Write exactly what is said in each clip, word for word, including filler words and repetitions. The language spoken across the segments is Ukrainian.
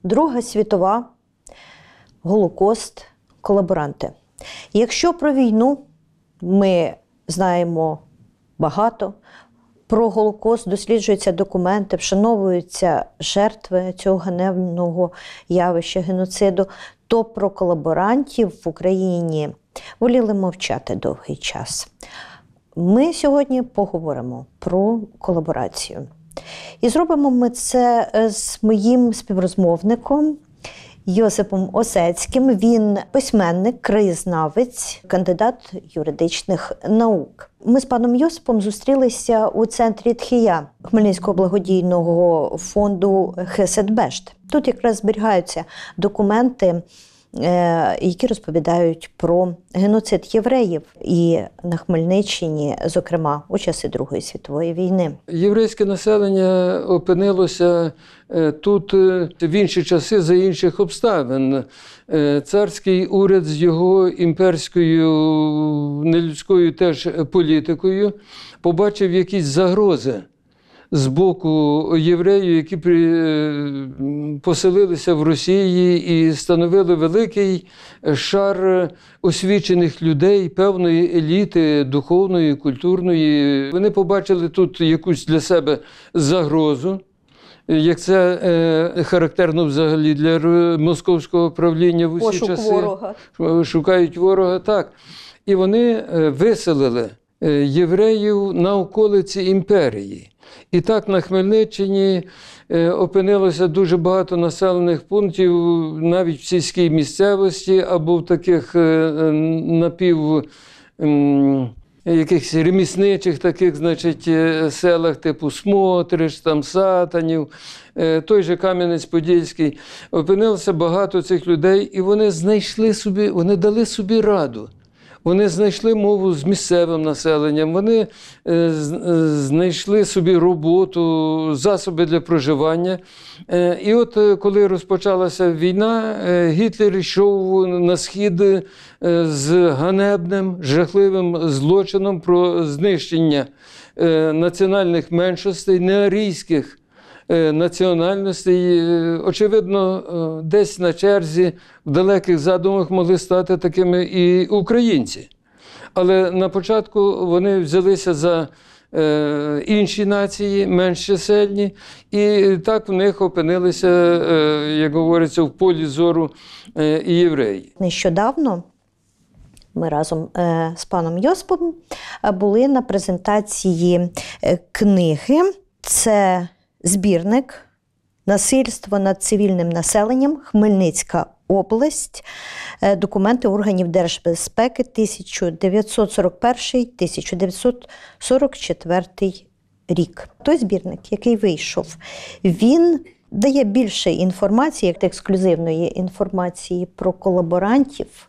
Друга світова, Голокост, колаборанти. Якщо про війну ми знаємо багато, про Голокост досліджуються документи, вшановуються жертви цього ганебного явища геноциду, то про колаборантів в Україні воліли мовчати довгий час. Ми сьогодні поговоримо про колаборацію. І зробимо ми це з моїм співрозмовником Йосипом Осецьким. Він письменник, краєзнавець, кандидат юридичних наук. Ми з паном Йосипом зустрілися у центрі Тхія Хмельницького благодійного фонду Хесед-Бешт. Тут якраз зберігаються документи, які розповідають про геноцид євреїв і на Хмельниччині, зокрема, у часи Другої світової війни. Єврейське населення опинилося тут в інші часи за інших обставин. Царський уряд з його імперською, нелюдською теж політикою побачив якісь загрози з боку євреїв, які поселилися в Росії і становили великий шар освічених людей, певної еліти духовної, культурної. Вони побачили тут якусь для себе загрозу, як це е, характерно взагалі для московського правління в усі Пошук часи. ворога. Шукають ворога, так. І вони виселили євреїв на околиці імперії. І так на Хмельниччині опинилося дуже багато населених пунктів, навіть в сільській місцевості, або в таких напів якихось ремісничих таких, значить, селах типу Смотрич, там Сатанів, той же Кам'янець-Подільський. Опинилося багато цих людей, і вони знайшли собі, вони дали собі раду. Вони знайшли мову з місцевим населенням, вони е, знайшли собі роботу, засоби для проживання. Е, і от е, коли розпочалася війна, е, Гітлер йшов на схід е, з ганебним, жахливим злочином про знищення е, національних меншостей, неарійських національностей. Очевидно, десь на черзі в далеких задумах могли стати такими і українці. Але на початку вони взялися за е, інші нації, менш чисельні, і так в них опинилися, е, як говориться, в полі зору е, і євреї. Нещодавно ми разом е, з паном Йосипом були на презентації е, книги. Це збірник «Насильство над цивільним населенням. Хмельницька область. Документи органів держбезпеки тисяча дев'ятсот сорок перший - тисяча дев'ятсот сорок четвертий рік». Той збірник, який вийшов, він дає більше інформації, як ексклюзивної інформації про колаборантів.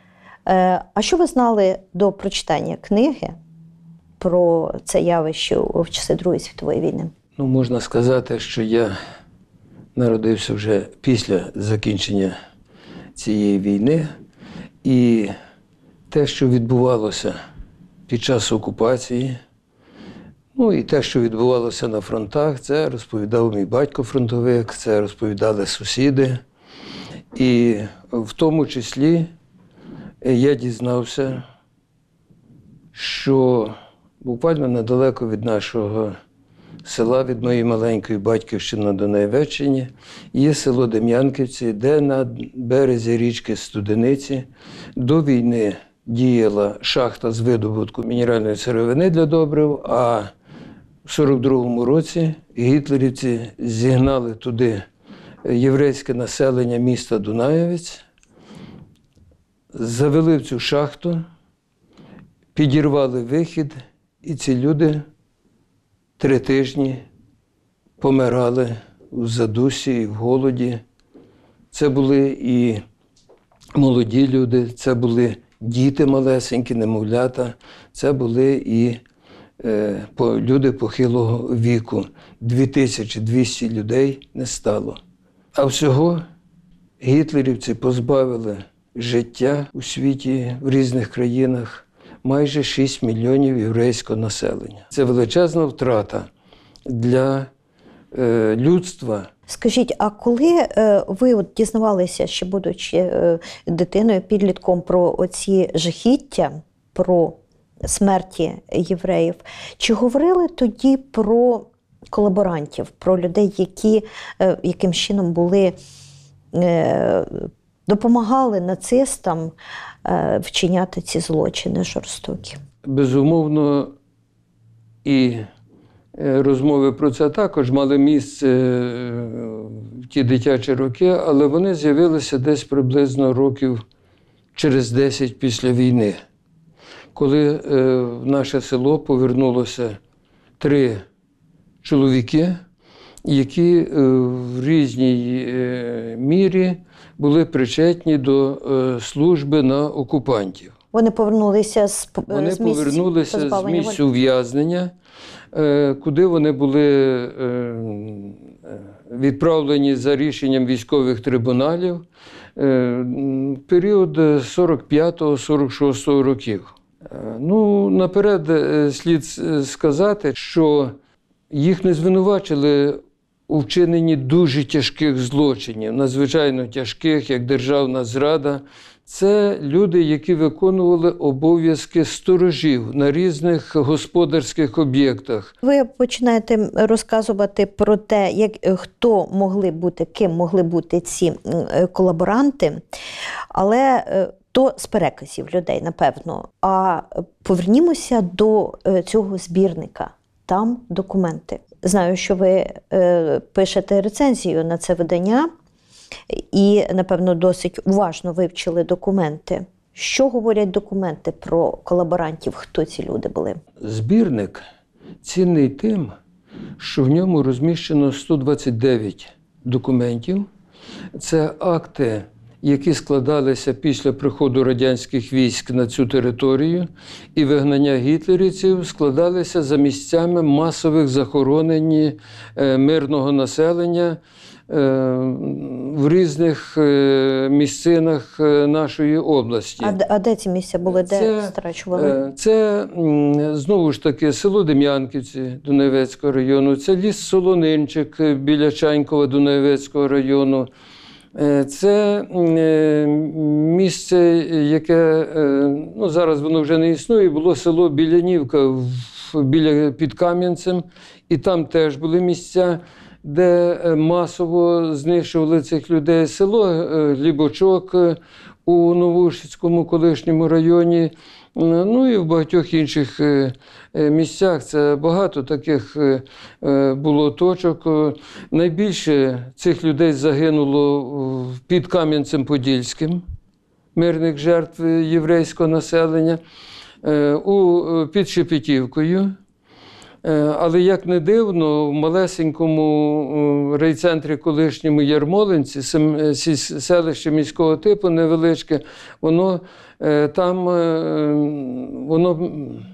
А що ви знали до прочитання книги про це явище в часи Другої світової війни? Ну, можна сказати, що я народився вже після закінчення цієї війни. І те, що відбувалося під час окупації, ну і те, що відбувалося на фронтах, це розповідав мій батько-фронтовик, це розповідали сусіди. І в тому числі я дізнався, що буквально недалеко від нашого села, від моєї маленької батьківщини на Дунаєвеччині, є село Дем'янківці, де на березі річки Студениці до війни діяла шахта з видобутку мінеральної сировини для добрив, а в сорок другому році гітлерівці зігнали туди єврейське населення міста Дунаєвець, завели в цю шахту, підірвали вихід, і ці люди три тижні помирали в задусі і в голоді. Це були і молоді люди, це були діти малесенькі, немовлята, це були і е, по, люди похилого віку. дві тисячі двісті людей не стало. А всього гітлерівці позбавили життя у світі, в різних країнах, майже шість мільйонів єврейського населення. Це величезна втрата для е, людства. Скажіть, а коли е, ви от дізнавалися, ще будучи е, дитиною, підлітком, про оці жахіття, про смерті євреїв, чи говорили тоді про колаборантів, про людей, які е, яким чином були, е, допомагали нацистам е, вчиняти ці злочини жорстокі? Безумовно, і розмови про це також мали місце в ті дитячі роки, але вони з'явилися десь приблизно років через десять після війни, коли в наше село повернулося три чоловіки, які в різній мірі були причетні до служби на окупантів. Вони повернулися з Вони з місць повернулися з позбавлення місць волі? ув'язнення, куди вони були відправлені за рішенням військових трибуналів в період сорок п'ятого - сорок шостого років. Ну, наперед слід сказати, що їх не звинувачили у вчиненні дуже тяжких злочинів, надзвичайно тяжких, як державна зрада. Це люди, які виконували обов'язки сторожів на різних господарських об'єктах. Ви починаєте розказувати про те, як, хто могли бути, ким могли бути ці колаборанти, але то з переказів людей, напевно. А повернімося до цього збірника. Там документи. Знаю, що ви е, пишете рецензію на це видання і, напевно, досить уважно вивчили документи. Що говорять документи про колаборантів? Хто ці люди були? Збірник цінний тим, що в ньому розміщено сто двадцять дев'ять документів. Це акти, які складалися після приходу радянських військ на цю територію, і вигнання гітлерівців складалися за місцями масових захоронень мирного населення в різних місцинах нашої області. А, а де ці місця були? Де це, страчували? Це, знову ж таки, село Дем'янківці Дунаєвецького району, це ліс Солонинчик біля Чанькова Дунаєвецького району. Це місце, яке, ну, зараз воно вже не існує, було село Білянівка біля під Кам'янцем, і там теж були місця, де масово знищували цих людей. Село Глібочок у Новоушицькому колишньому районі, ну і в багатьох інших місцях. Це багато таких було точок. Найбільше цих людей загинуло під Кам'янцем-Подільським, мирних жертв єврейського населення, у, під Шепетівкою. Але, як не дивно, в малесенькому райцентрі колишньому Ярмолинці, селище міського типу невеличке, воно там воно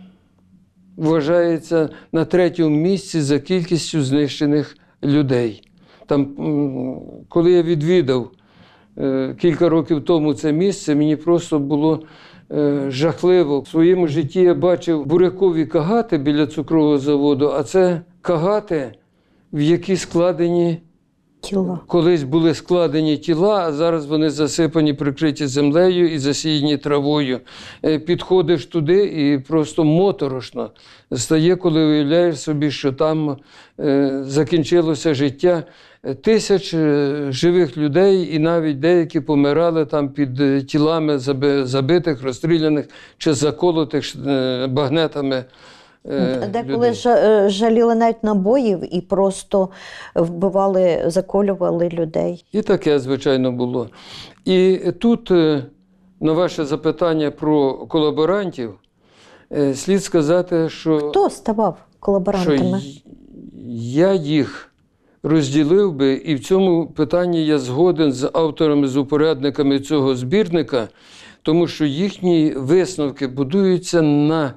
вважається на третьому місці за кількістю знищених людей. Там, коли я відвідав кілька років тому це місце, мені просто було жахливо. В своєму житті я бачив бурякові кагати біля цукрового заводу, а це кагати, в які складені тіла. Колись були складені тіла, а зараз вони засипані, прикриті землею і засіяні травою. Підходиш туди і просто моторошно стає, коли уявляєш собі, що там закінчилося життя тисяч живих людей, і навіть деякі помирали там під тілами забитих, розстріляних чи заколотих багнетами. Деколи жаліли навіть набоїв і просто вбивали, заколювали людей. І таке, звичайно, було. І тут, на ваше запитання про колаборантів, слід сказати, що... Хто ставав колаборантами? Що я їх розділив би, і в цьому питанні я згоден з авторами, з упорядниками цього збірника, тому що їхні висновки будуються на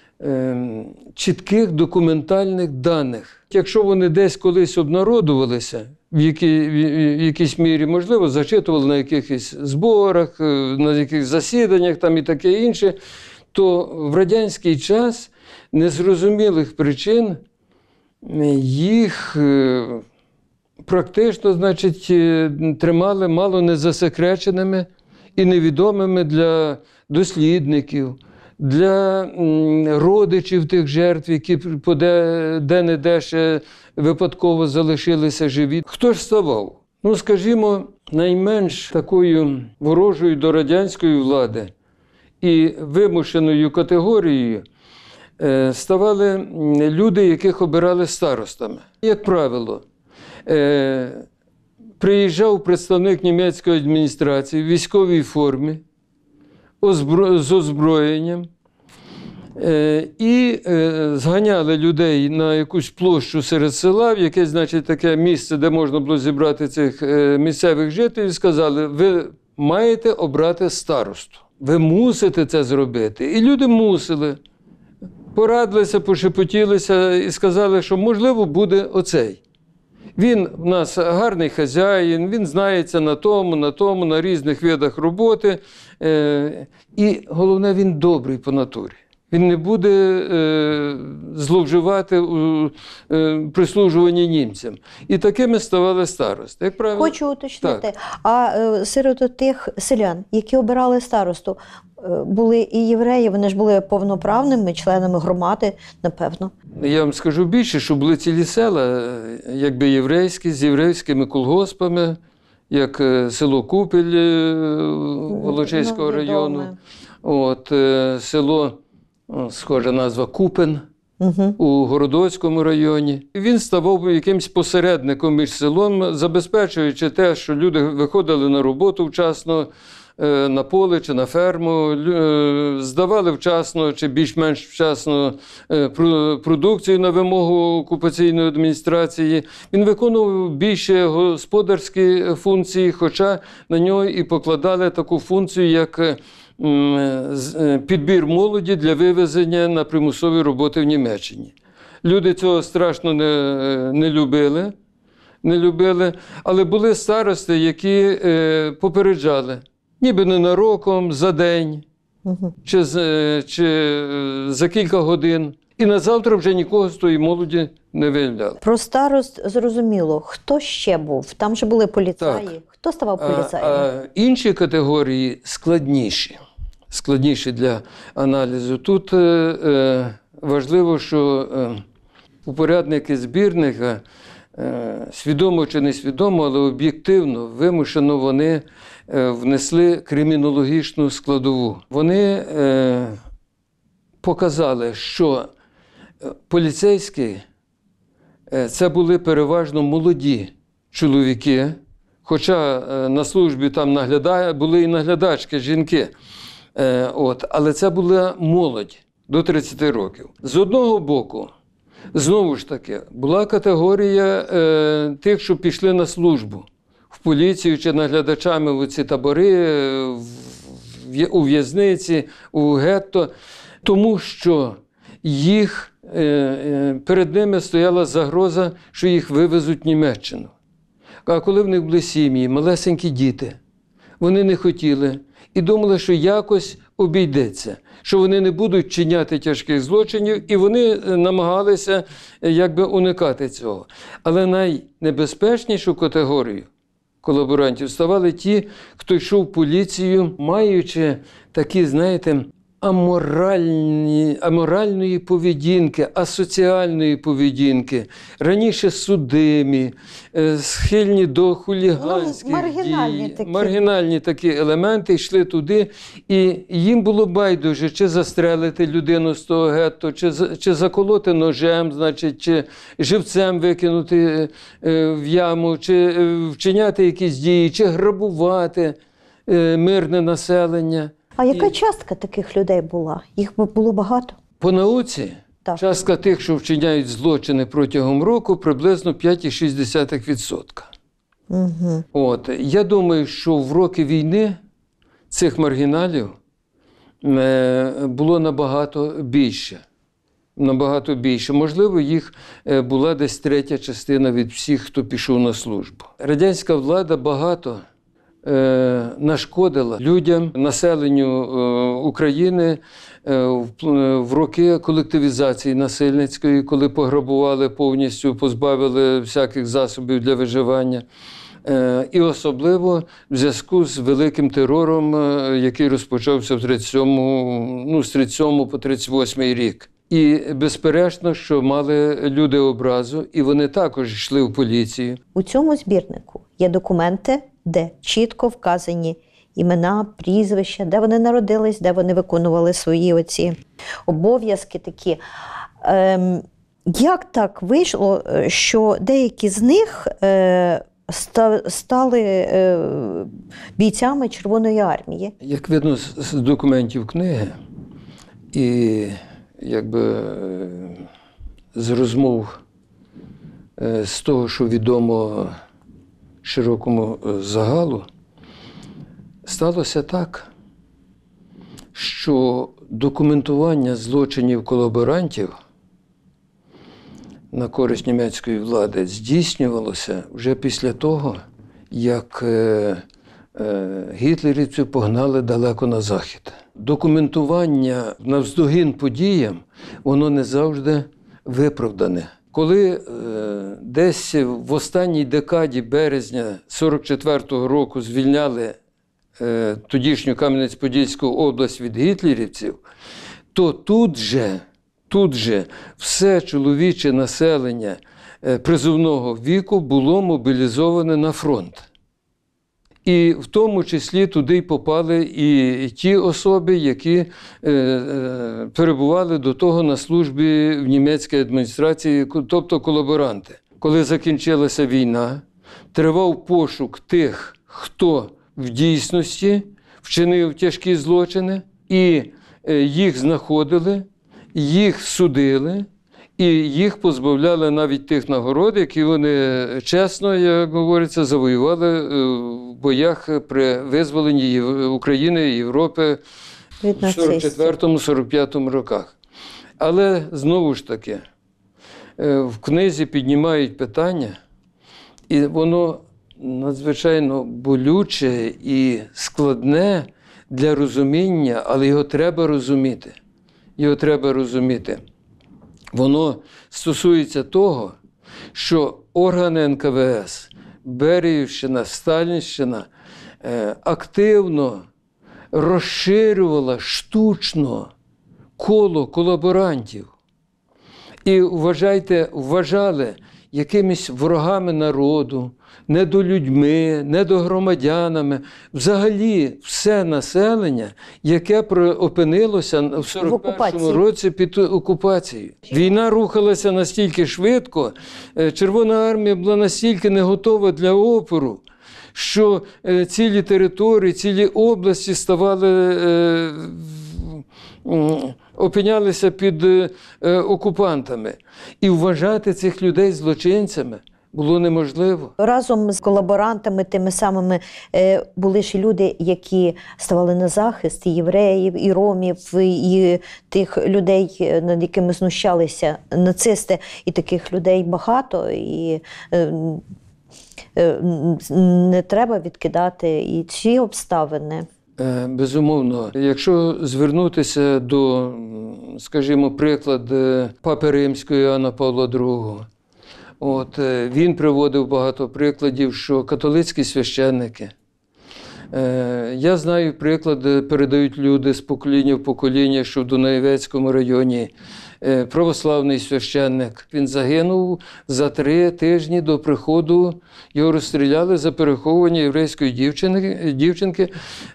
чітких документальних даних. Якщо вони десь колись обнародувалися, в, які, в якійсь мірі, можливо, зачитували на якихось зборах, на якихось засіданнях там і таке інше, то в радянський час незрозумілих причин їх практично, значить, тримали мало не засекреченими і невідомими для дослідників, для родичів тих жертв, які де-не-де ще випадково залишилися живі. Хто ж ставав? Ну, скажімо, найменш такою ворожою до радянської влади і вимушеною категорією ставали люди, яких обирали старостами. Як правило, приїжджав представник німецької адміністрації в військовій формі, з озброєнням, і зганяли людей на якусь площу серед села, в якесь, значить, таке місце, де можна було зібрати цих місцевих жителів, і сказали: ви маєте обрати старосту, ви мусите це зробити. І люди мусили. Порадилися, пошепотілися і сказали, що, можливо, буде оцей. Він в нас гарний хазяїн, він знається на тому, на тому, на різних видах роботи. І головне, він добрий по натурі. Він не буде е, зловживати у е, прислужуванні німцям. І такими ставали старости. Як правило, хочу уточнити, так. А е, серед тих селян, які обирали старосту, е, були і євреї, вони ж були повноправними членами громади, напевно. Я вам скажу більше, що були цілі села, якби єврейські, з єврейськими колгоспами, як село Купель Волочиського ну, району, от, е, село, схожа назва, Купен, угу. у Городоцькому районі. Він ставав якимось посередником між селом, забезпечуючи те, що люди виходили на роботу вчасно, на поле чи на ферму, здавали вчасно чи більш-менш вчасно продукцію на вимогу окупаційної адміністрації. Він виконував більше господарські функції, хоча на нього і покладали таку функцію, як підбір молоді для вивезення на примусові роботи в Німеччині. Люди цього страшно не, не любили, не любили, але були старости, які е, попереджали, ніби ненароком, за день, угу. чи, чи за кілька годин. І на завтра вже нікого з тої молоді не виявляли. Про старост зрозуміло. Хто ще був? Там же були поліцаї. Так. Хто ставав поліцаєм? А, а інші категорії складніші. Складніші для аналізу. Тут е, важливо, що е, упорядники збірника, е, свідомо чи несвідомо, але об'єктивно, вимушено вони е, внесли кримінологічну складову. Вони е, показали, що поліцейські е, це були переважно молоді чоловіки, хоча е, на службі там наглядає, були і наглядачки, жінки. Е, от, але це була молодь до тридцяти років. З одного боку, знову ж таки, була категорія е, тих, що пішли на службу в поліцію чи наглядачами в ці табори, в, в, у в'язниці, у гетто, тому що їх, е, е, перед ними стояла загроза, що їх вивезуть в Німеччину. А коли в них були сім'ї, малесенькі діти, вони не хотіли і думали, що якось обійдеться, що вони не будуть чиняти тяжких злочинів, і вони намагалися якби уникати цього. Але найнебезпечнішу категорію колаборантів ставали ті, хто йшов в поліцію, маючи такі, знаєте, аморальні, аморальної поведінки, асоціальної поведінки, раніше судимі, схильні до хуліганських ну, маргінальні дій, такі. маргінальні такі елементи йшли туди, і їм було байдуже, чи застрелити людину з того гетто, чи, чи заколоти ножем, значить, чи живцем викинути в яму, чи вчиняти якісь дії, чи грабувати мирне населення. А яка частка таких людей була? Їх було багато? По науці так. частка тих, що вчиняють злочини протягом року, приблизно п'ять цілих шість десятих відсотка. Угу. От. Я думаю, що в роки війни цих маргіналів було набагато більше. Набагато більше. Можливо, їх була десь третя частина від всіх, хто пішов на службу. Радянська влада багато е, нашкодила людям, населенню е, України е, в, в роки колективізації насильницької, коли пограбували повністю, позбавили всяких засобів для виживання. Е, і особливо в зв'язку з великим терором, е, який розпочався в тридцять сьомому, ну, з тридцять сьомого по тридцять восьмий рік. І безперечно, що мали люди образу, і вони також йшли в поліцію. У цьому збірнику є документи, де чітко вказані імена, прізвища, де вони народились, де вони виконували свої оці обов'язки такі. Ем, як так вийшло, що деякі з них е, ста, стали е, бійцями Червоної армії? Як видно з, з документів книги і якби з розмов, з того, що відомо широкому загалу, сталося так, що документування злочинів колаборантів на користь німецької влади здійснювалося вже після того, як гітлерівців погнали далеко на захід. Документування навздогін подіям, воно не завжди виправдане. Коли е, десь в останній декаді березня сорок четвертого року звільняли е, тодішню Кам'янець-Подільську область від гітлерівців, то тут же, тут же все чоловіче населення е, призовного віку було мобілізоване на фронт. І в тому числі туди й попали і ті особи, які е, е, перебували до того на службі в німецькій адміністрації, тобто колаборанти. Коли закінчилася війна, тривав пошук тих, хто в дійсності вчинив тяжкі злочини, і е, їх знаходили, їх судили, і їх позбавляли навіть тих нагород, які вони чесно, як говориться, завоювали в боях при визволенні України і Європи в сорок четвертому — сорок п'ятому роках. Але знову ж таки, в книзі піднімають питання, і воно надзвичайно болюче і складне для розуміння, але його треба розуміти. Його треба розуміти. Воно стосується того, що органи ен ка ве ес, Беріївщина, Сталінщина активно розширювала штучно коло колаборантів. І, вважайте, вважали якимись ворогами народу, недолюдьми, недогромадянами, взагалі все населення, яке опинилося в сорок першому році під окупацією. Війна рухалася настільки швидко, Червона армія була настільки не готова для опору, що цілі території, цілі області ставали, опинялися під окупантами. І вважати цих людей злочинцями було неможливо. Разом з колаборантами, тими самими, були ж люди, які ставали на захист і євреїв, і ромів, і тих людей, над якими знущалися нацисти. І таких людей багато, і не треба відкидати і ці обставини. Безумовно. Якщо звернутися до, скажімо, приклад Папи Римського Іоанна Павла другого, от, він приводив багато прикладів, що католицькі священники, я знаю приклади, передають люди з покоління в покоління, що в Дунаєвецькому районі православний священник, він загинув за три тижні до приходу, його розстріляли за переховування єврейської дівчинки, дівчинки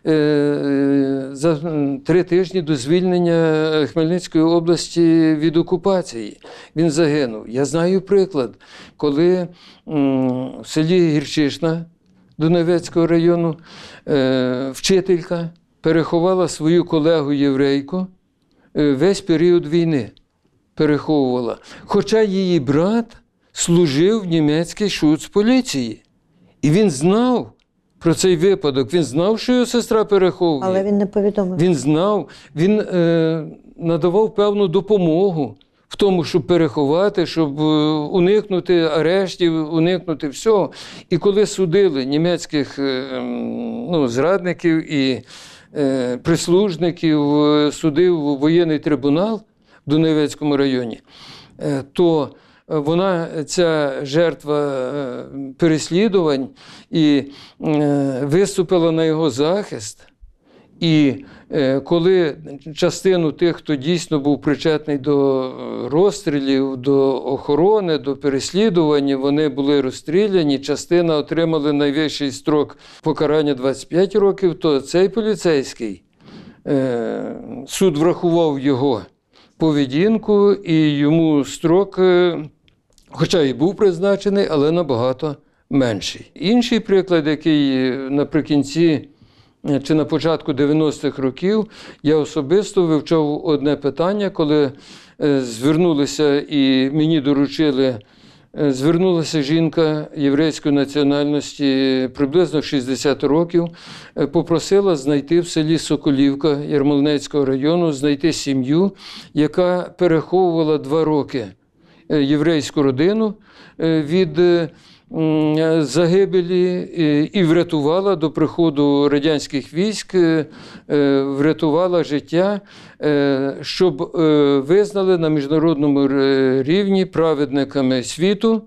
за три тижні до звільнення Хмельницької області від окупації. Він загинув. Я знаю приклад, коли в селі Гірчишна Дунаєвецького району вчителька переховала свою колегу-єврейку весь період війни. Переховувала. Хоча її брат служив в німецькій шуцполіції. І він знав про цей випадок. Він знав, що його сестра переховує. Але він не повідомив. Він знав. Він е, надавав певну допомогу в тому, щоб переховати, щоб уникнути арештів, уникнути всього. І коли судили німецьких ну, зрадників і е, прислужників, судив воєнний трибунал в Донецькому районі, е, то вона, ця жертва переслідувань, і е, виступила на його захист. І е, коли частину тих, хто дійсно був причетний до розстрілів, до охорони, до переслідування, вони були розстріляні, частина отримали найвищий строк покарання двадцять п'ять років, то цей поліцейський, е, суд врахував його поведінку і йому строк, е, хоча і був призначений, але набагато менший. Інший приклад, який наприкінці чи на початку дев'яностих років я особисто вивчав одне питання, коли звернулися і мені доручили, звернулася жінка єврейської національності приблизно шістдесят років, попросила знайти в селі Соколівка Ярмолинецького району, знайти сім'ю, яка переховувала два роки єврейську родину від загибелі і врятувала до приходу радянських військ, врятувала життя, щоб визнали на міжнародному рівні праведниками світу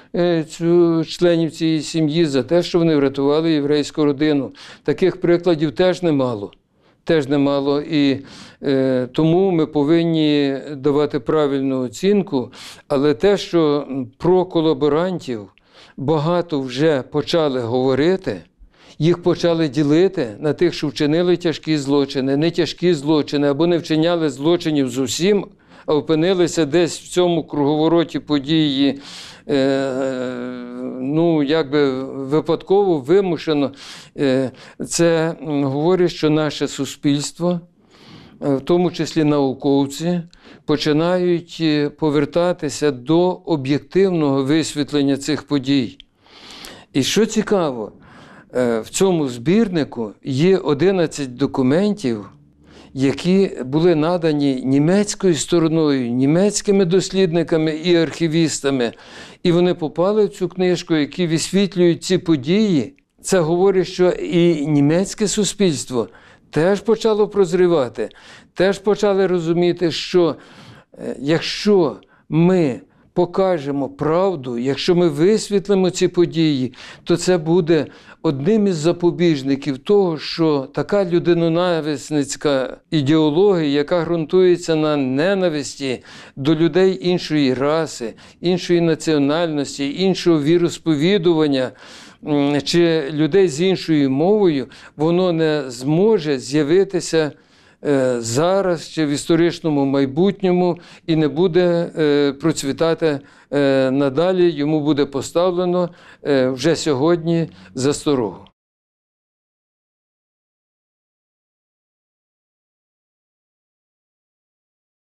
членів цієї сім'ї за те, що вони врятували єврейську родину. Таких прикладів теж немало. Теж немало, і е, тому ми повинні давати правильну оцінку, але те, що про колаборантів багато вже почали говорити, їх почали ділити на тих, що вчинили тяжкі злочини, не тяжкі злочини, або не вчиняли злочинів зовсім, а опинилися десь в цьому круговороті події, е, ну, якби випадково, вимушено. Е, це говорить, що наше суспільство, в тому числі науковці, починають повертатися до об'єктивного висвітлення цих подій. І що цікаво, в цьому збірнику є одинадцять документів, які були надані німецькою стороною, німецькими дослідниками і архівістами. І вони попали в цю книжку, які висвітлюють ці події. Це говорить, що і німецьке суспільство теж почало прозрівати, теж почали розуміти, що якщо ми покажемо правду, якщо ми висвітлимо ці події, то це буде одним із запобіжників того, що така людиноненависницька ідеологія, яка ґрунтується на ненависті до людей іншої раси, іншої національності, іншого віросповідування, чи людей з іншою мовою, воно не зможе з'явитися зараз чи в історичному майбутньому і не буде процвітати надалі, йому буде поставлено вже сьогодні засторогу.